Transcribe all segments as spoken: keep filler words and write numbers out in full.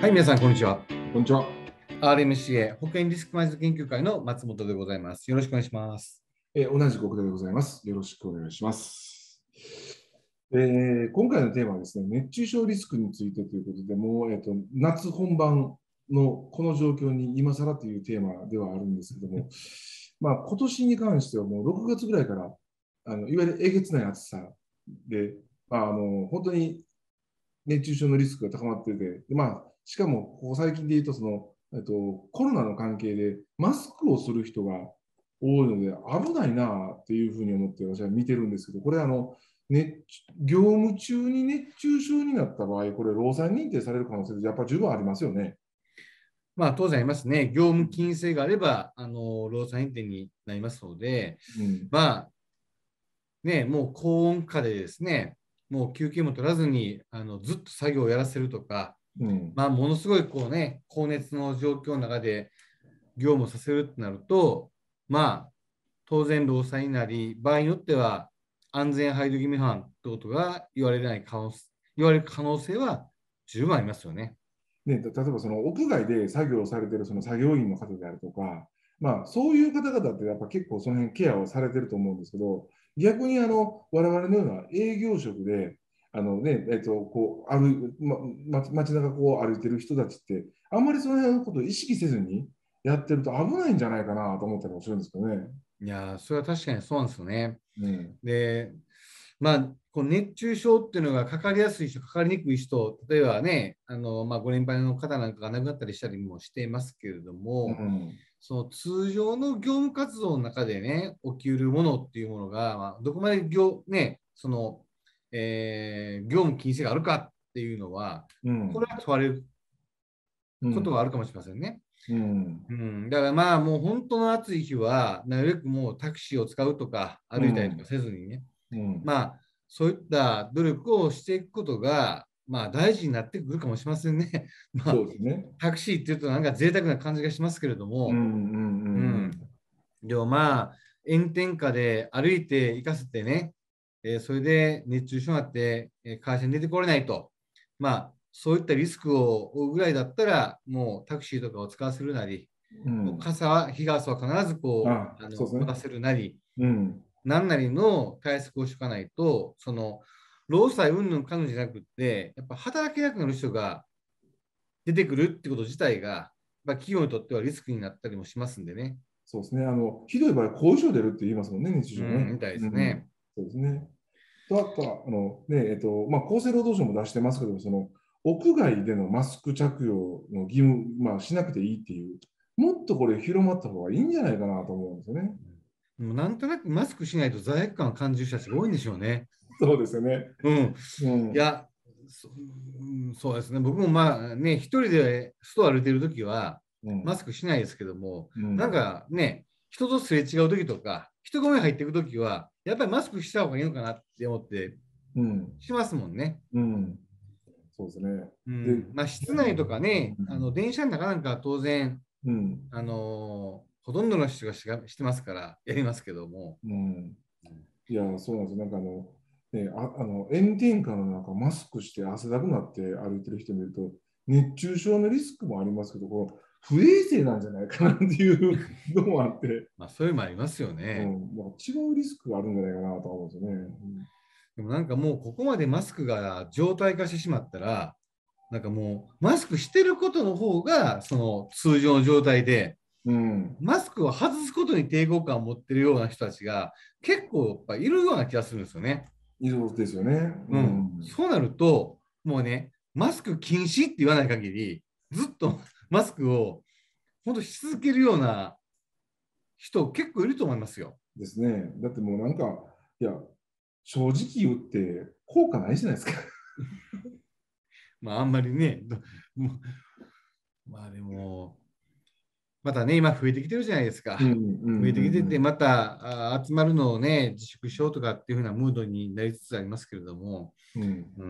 はい、皆さん、こんにちは。 こんにちは。 アールエムシーエー 保険リスクマネジメント研究会の松本でございます。よろしくお願いします。 えー同じく奥田でございます。よろしくお願いします。えー今回のテーマはですね、熱中症リスクについてということで、もう、えーと、夏本番のこの状況に今更というテーマではあるんですけども、まあ、今年に関してはもうろくがつぐらいから、あのいわゆるえげつない暑さで、まあ、あの本当に熱中症のリスクが高まっていて、でまあ、しかもここ最近で言うとその、えっと、コロナの関係でマスクをする人が多いので危ないなっていうふうに思って私は見てるんですけど、これあの、熱業務中に熱中症になった場合、これ労災認定される可能性ってやっぱり十分ありますよね。 まあ、当然ありますね。業務禁止性があれば、あの労災認定になりますので、 うん、 まあ、ね、もう高温下でですね、もう休憩も取らずにあのずっと作業をやらせるとか、 うん、 まあ、ものすごいこうね、高熱の状況の中で業務をさせるとなると、まあ、当然労災になり、場合によっては安全配慮義務違反ということが言われない可能言われる可能性は十分ありますよね。 ね、例えばその屋外で作業をされているその作業員の方であるとか、まあ、そういう方々ってやっぱ結構その辺ケアをされてると思うんですけど、逆にあの我々のような営業職で、あのね、えっと、こう歩ま、街中こう歩いてる人たちって、あんまりその辺のことを意識せずにやってると危ないんじゃないかなと思ったりもするんですけどね。 いや、それは確かにそうなんですよね。 うん、 で、まあ、この熱中症っていうのがかかりやすい人、かかりにくい人、例えばね、あのまあ、ご年配の方なんかが亡くなったりしたりもしていますけれどうも、 ん、 その通常の業務活動の中でね、起きうるものっていうものが、まあ、どこまで業、ね、その、えー業務禁止があるかっていうのは、 うん、 これは問われるうん、 ことがあるかもしれませんね。 うん、 うん、だからまあもう本当の暑い日は、なるべくもうタクシーを使うとか、歩いたりとかうん、 せずにね、 うん、 まあそういった努力をしていくことが、まあ大事になってくるかもしれませんね。まあそうですね。 タクシーっていうとなんか贅沢な感じがしますけれどうん、うも、うん、うん。 ん、 でもまあ炎天下で歩いて行かせてね、えーそれで熱中症になって、えー会社に出てこれないと。まあそういったリスクを負うぐらいだったら、もうタクシーとかを使わせるなり、もううん。 傘は、日傘は必ずこあ、 う、あの、 そうですね。 持たせるなり、 うん。 何なりの対策をしとかないと、その、労災云々かんぬんじゃなくって、やっぱ働けなくなる人が出てくるってこと自体が、まあ、企業にとってはリスクになったりもしますんでね。 そうですね。あの、ひどい場合、後遺症出るって言いますもんね、熱中うん、 症ね。 みたいでうん。 すね。 そうですね。と、あとは、あの、ね、えっと、まあ、厚生労働省も出してますけど、その、屋外でのマスク着用の義務、まあ、しなくていいっていう、もっとこれ広まった方がいいんじゃないかなと思うんですよね。 でもなんとなくマスクしないと罪悪感を感じる人たちが多いんでしょうね。 そうですよね。 うん。 うん。 いや、そ、うん、そうですね。僕もまあね、一人でストア歩いてるときは、 うん。 マスクしないですけども、なんうん。 かね、人とすれ違うときとか、人混み入っていくときは、やっぱりマスクした方がいいのかなって思ってうん。 しますもんね。 うん。そうですね。で、 うん。まあ、室内とかね、あのうん。 電車の中なんかは当然、 うん。 あのほとんどの人がしがしてますから、やりますけども。 うん。いや、そうなんですよ。なんかあの、ね、あ、あの炎天下の中、マスクして汗だくなって歩いてる人見ると、熱中症のリスクもありますけど、こう不衛生なんじゃないかなっていうのもあって、 まあ、そういうのもありますようね。 ん、なんか違うリスクがあるんじゃないかなと思うんですよね。 でもなんかもうここまでマスクが常態化してしまったら、なんかもうマスクしてることの方がその通常の状態で、 うん、 マスクを外すことに抵抗感を持ってるような人たちが結構やっぱいるような気がするんですよね。 以上ですよね。ううん。 ん、 そうなると、もうね、マスク禁止って言わない限り、ずっとマスクを本当し続けるような人結構いると思いますよ。 ですね。だってもうなんか、いや、正直言って効果ないじゃないですか。 まああんまりね、どもうまあでも、またね、今増えてきてるじゃないですか。 うん、うん、 増えてきてて、 うん、 またあ集まるのをね、自粛しようとかっていうふうなムードになりつつありますけれども、 うん、 うん、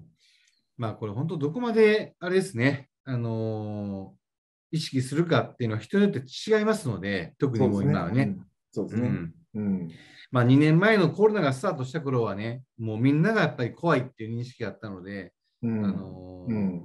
まあこれ本当どこまであれですね、あのー意識するかっていうのは人によって違いますので、特にもうそうですね。 今はね。 うん、そうですね。 うん。 うん、 まあにねんまえのコロナがスタートした頃はね、もうみんながやっぱり怖いっていう認識があったので、あうん、うのーん、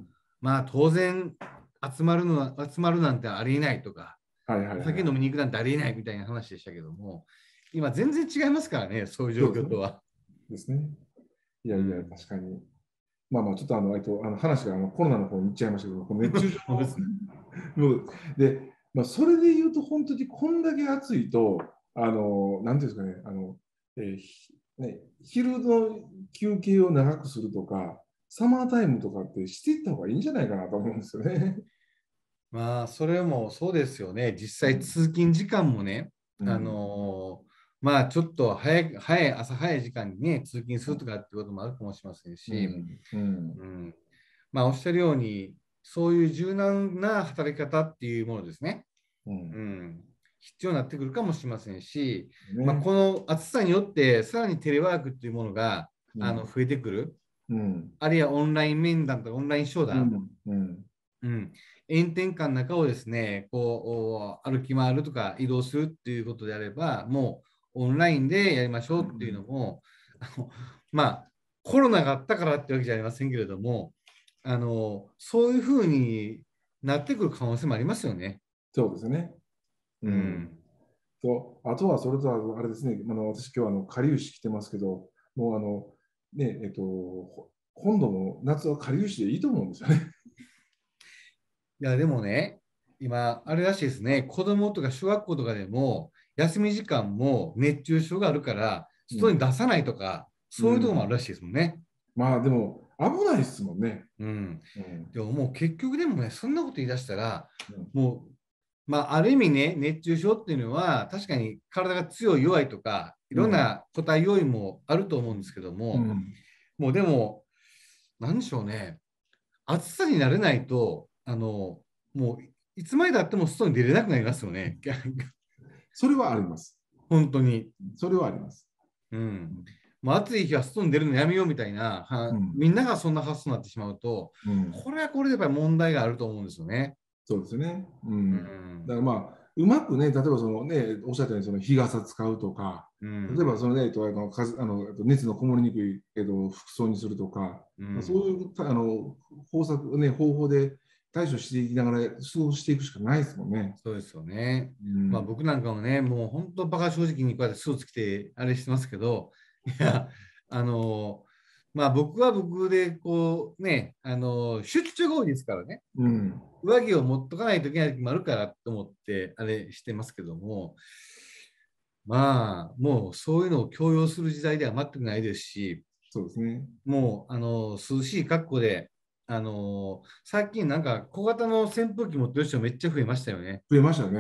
まあ当然集まるのは集まるなんてありえないとか、 はいはいはい、 お酒飲みに行くなんてありえないみたいな話でしたけども、今全然違いますからね、そういう状況とは。 ですね。いやいや、 うん、 確かに。まあまあ、ちょっとあの、えっと、あの話があのコロナの方に行っちゃいましたけど、この熱中症そうですね。 もうで、まあ、それで言うと、本当にこんだけ暑いと、あの、なんていうんですかね、あの、えーひね、昼の休憩を長くするとか、サマータイムとかってしていった方がいいんじゃないかなと思うんですよね。 まあ、それもそうですよね。実際、 うん。 通勤時間もね、あうん。 のーまあ、ちょっと早い、早い、朝早い時間にね、通勤するとかってこともあるかもしれませんし、 うん。うん。 うん、まあ、おっしゃるように、そういう柔軟な働き方っていうものですね。 うん。 うん、必要になってくるかもしれませんし、まあ、 ね。 この暑さによって、さらにテレワークっていうものがあのうん。 増えてくる、 うん。 あるいはオンライン面談とかオンライン商談、 うん。うん。 うん、炎天下の中をですね、こう歩き回るとか移動するっていうことであれば、もうオンラインでやりましょうっていうのも、あのまあ、コロナがあったからってわけじゃありませんけれども、あのそういうふうになってくる可能性もありますよね。 そうですね。うん。 うん。 と、あとはそれとはあれですね、あの私今日あの、かりゆし着てますけど、もうあの、ね、えっと、今度の夏はかりゆしでいいと思うんですよね。 いや、でもね、今、あれらしいですね、子供とか小学校とかでも、休み時間も熱中症があるから、外にうん。 出さないとか、 うそういうところもあるらん。 しいですもんね。 まあでも、危ないですもんね。 うん。 うん。 でももう結局でもね、そんなこと言い出したら、 うん。 もう、まあ、ある意味ね、熱中症っていうのは、確かに体が強い、弱いとか、いうん。 ろんな個体要因もあると思うんですけども、 うん。 もうでも、なんでしょうね、暑さに慣れないと、あの、もういつまでたっても外に出れなくなりますよね。 それはあります。 本当に。 それはあります。 うん。 うん。 もう暑い日は外に出るのやめようみたいな、はうん。 みんながそんな発想になってしまうと、 うん。 これはこれでやっぱり問題があると思うんですよね。 そうですね。ううん。だかん。 らまあ、うまくね、例えばそのね、おっしゃったようにその日傘使うとか、 うん。 例えばそのね、えっと、あの風あのえっと熱のこもりにくい、えっと、服装にするとか、まあ、そううん。 いうあの方策、ね、方法で対処していきながら過ごしていくしかないですもんね。 そうですよね。 うん。 まあ僕なんかもね、もう本当バカ正直にこうやってスーツ着てあれしてますけど、いや、あの、まあ僕は僕でこうね、あの、出張が多いですからね、 うん。 上着を持っとかないといけない時もあるからと思ってあれしてますけども、まあもうそういうのを強要する時代では全くないですし、 そうですね。 もうあの涼しい格好で、あの最近なんか小型の扇風機持ってる人めっちゃ増えましたよね。 増えましたね。うん。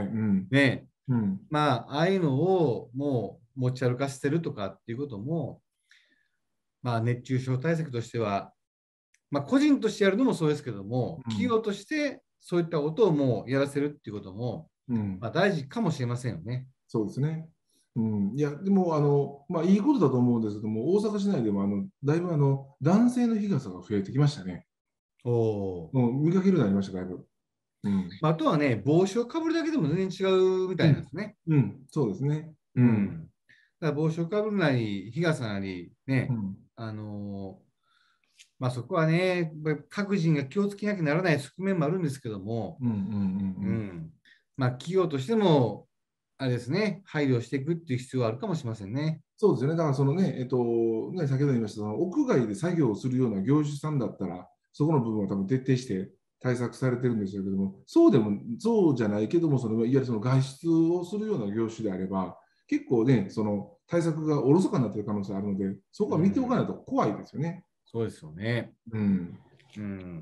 ね、 うん。 まあ、ああいうのをもう持ち歩かせてるとかっていうことも、まあ、熱中症対策としては、まあ、個人としてやるのもそうですけども、 うん。 企業としてそういったことをもうやらせるっていうことも、 うん。 まあ、大事かもしれませんよね。 そうですね。うん、いや、でも、あの、まあ、いいことだと思うんですけども、大阪市内でも、あの、だいぶ、あの、男性の日傘が増えてきましたね。 おお。 もう見かけるようになりました、だいぶ。うん。 まあ、あとはね、帽子をかぶるだけでも全然違うみたうん。 いなんですね。 うん。そうですね。うん。 うん。だから帽子をかぶるなり、日傘なり、ね、 うん。 あのーまあそこはね、各人が気をつけなきゃならない側面もあるんですけども、 うん。うん。うん。 うん。まあ、企業としても、あれですね、配慮していくっていう必要はあるかもしれませんね。 そうですよね。だから、そのね、えっと、ね、先ほど言いました、その屋外で作業をするような業種さんだったら、そこの部分は多分徹底して対策されてるんでしょうけども、そうでも、そうじゃないけども、そのいわゆるその外出をするような業種であれば、結構ね、その対策がおろそかになっている可能性があるので、そこは見ておかうん。 ないと怖いですよね。 そうですよね。 うん。 うん。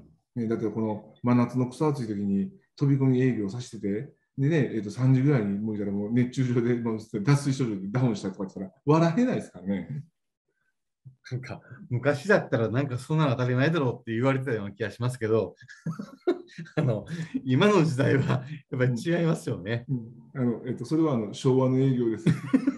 ね、だってこの真夏の草暑い時に飛び込み営業させてて、でね、えっとさんじぐらいにもういたらもう熱中症でもう脱水症状でダウンしたとか言ったら笑えないですからね。 なんか、昔だったら、なんかそんなの当たり前だろうって言われてたような気がしますけど、あの、今の時代はやっぱりうん。 違いますよね。 うん。あの、えっと、それはあの昭和の営業です。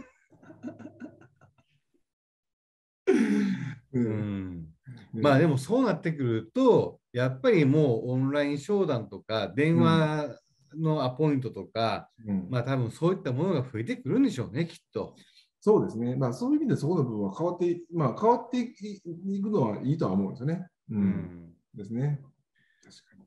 ううん。 ん。まあね。 でもそうなってくると、やっぱりもうオンライン商談とか、電うん。 話のアポイントとか、 うん。 まあ多分そういったものが増えてくるんでしょうね、きっと。 そうですね。まあ、そういう意味でそこの部分は変わって、まあ、変わっていくのはいいとは思うんですよね。うん。 うん。 ですね。確かに。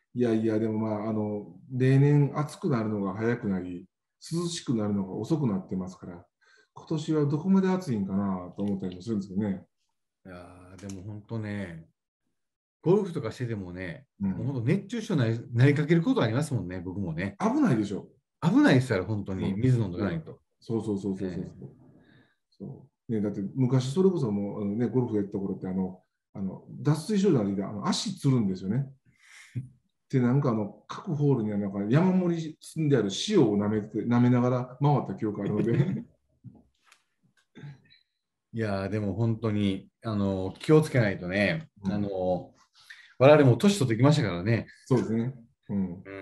いやいや、でもまあ、あの、例年暑くなるのが早くなり、涼しくなるのが遅くなってますから、今年はどこまで暑いんかなと思ったりもするんですけどね。 いやーでも本当ね、ゴルフとかしててもね、もう本うん。 当熱中症になり、なりかけることありますもんね、僕もね。 危ないでしょ。 危ないですよ、本当に。 うん。 水飲んどいや、 かないと。 そうそうそうそうそうね、 そう。そうね、だって昔それこそもう、あのね、ゴルフやった頃ってあの、あの脱水症状であの足つるんですよね。で、なんかあの各ホールにはなんか山盛り積んである塩を舐めて、舐めながら回った記憶があるので、 いやーでも本当に、あの、気をつけないとね、 うん、 あの、我々も年取ってきましたからね。 そうですね。うん。 うん。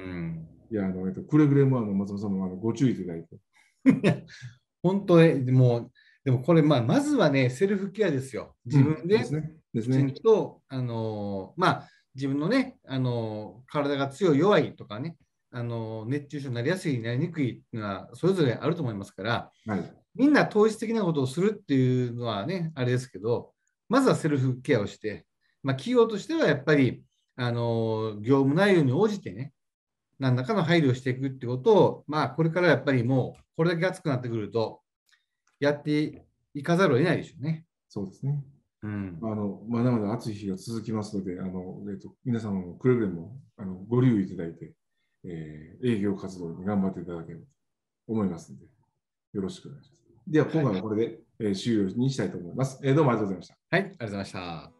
いや、あの、えっと、くれぐれもあの松本さんもあのご注意いただいて。 本当ね、でも、でもこれ、まあ、まずはね、セルフケアですよ。自うん、 分でですね。ですきちんね。 と、あのーまあ、自分のね、あのー体が強い、弱いとかね、あのー熱中症になりやすい、なりにくいっていうのは、それぞれあると思いますから、 はい。 みんな統一的なことをするっていうのはね、あれですけど、まずはセルフケアをして、まあ、企業としてはやっぱり、あのー業務内容に応じてね、何らかの配慮をしていくってことを、まあ、これからやっぱりもう、これだけ暑くなってくると、やっていかざるを得ないでしょうね。 そうですね。 うん。 あの、まだまだ暑い日が続きますので、あの、えっと、皆様もくれぐれもあのご留意いただいて、えー営業活動に頑張っていただければと思いますので、よろしくお願いします。では、今はい。 回はこれで、えー終了にしたいと思います。えーどうもありがとうございました。 はい、ありがとうございました。